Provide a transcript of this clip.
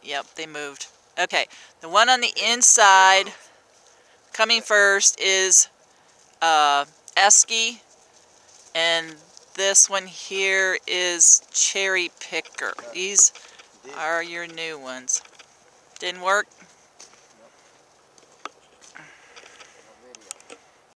Yep, they moved. Okay, the one on the inside coming first is Esky, and this one here is Cherry Picker. These are your new ones. Didn't work?